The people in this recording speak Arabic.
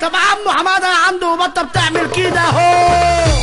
طب عمو حماده عنده بطه بتعمل كده اهو.